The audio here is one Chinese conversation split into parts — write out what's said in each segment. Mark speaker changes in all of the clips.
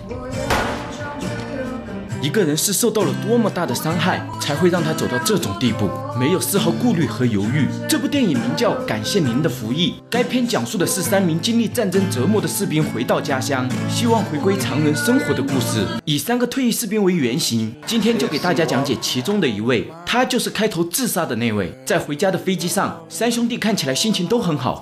Speaker 1: 一个人是受到了多么大的伤害，才会让他走到这种地步？没有丝毫顾虑和犹豫。这部电影名叫《感谢您的服役》，该片讲述的是3名经历战争折磨的士兵回到家乡，希望回归常人生活的故事。以3个退役士兵为原型，今天就给大家讲解其中的一位，他就是开头自杀的那位。在回家的飞机上，3兄弟看起来心情都很好。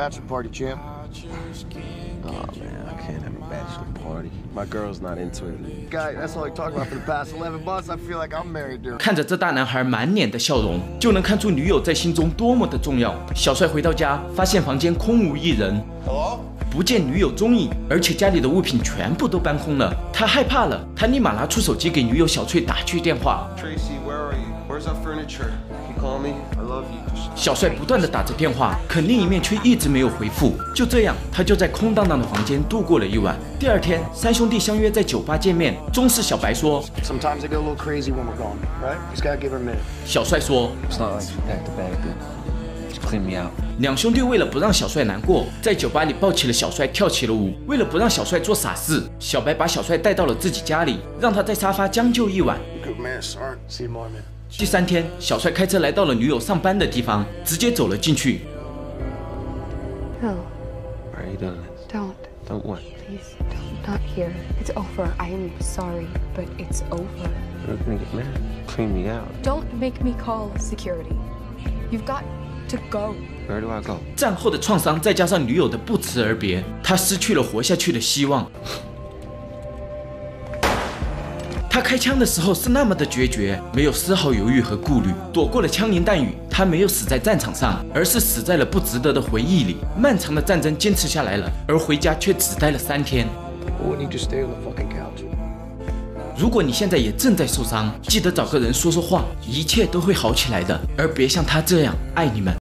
Speaker 2: My girl's not into it. Guy, that's all I talk about for the past 11 months. I feel like I'm married to her.
Speaker 1: 看着这大男孩满脸的笑容，就能看出女友在心中多么的重要。小帅回到家，发现房间空无一人，
Speaker 2: Hello?
Speaker 1: 不见女友踪影，而且家里的物品全部都搬空了。他害怕了，他立马拿出手机给女友小翠打去电话。
Speaker 2: Tracy, where are you? Where's our furniture? Can you call me? I love you.
Speaker 1: 小帅不断地打着电话，可另一面却一直没有回复。就这样，他就在空荡荡的房间度过了一晚。第二天，3兄弟相约在酒吧见面。中士小白说
Speaker 2: ：“Sometimes I get a little crazy when we're gone, right? Just gotta give her a minute.”
Speaker 1: 小帅说
Speaker 2: ：“It's not like you packed the bag, dude. Just clean me out.”
Speaker 1: 2兄弟为了不让小帅难过，在酒吧里抱起了小帅，跳起了舞。为了不让小帅做傻事，小白把小帅带到了自己家里，让他在沙发将就一晚。
Speaker 2: Good man, sorry. See you tomorrow, man.
Speaker 1: 第3天，小帅开车来到了女友上班的地方，直接走了进去。
Speaker 3: No.
Speaker 2: Why are you doing this?
Speaker 3: Don't.
Speaker 2: Don't what?
Speaker 3: Please, don't. Not here. It's over. I am sorry, but it's over.
Speaker 2: You're gonna get mad. Clean me out.
Speaker 3: Don't make me call security. You've got to go.
Speaker 2: Where do I go?
Speaker 1: 战后的创伤再加上女友的不辞而别，他失去了活下去的希望。他开枪的时候是那么的决绝，没有丝毫犹豫和顾虑，躲过了枪林弹雨。他没有死在战场上，而是死在了不值得的回忆里。漫长的战争坚持下来了，而回家却只待了3天。
Speaker 2: Wouldn't you just stay on the fucking couch?
Speaker 1: 如果你现在也正在受伤，记得找个人说说话，一切都会好起来的，而别像他这样。爱你们。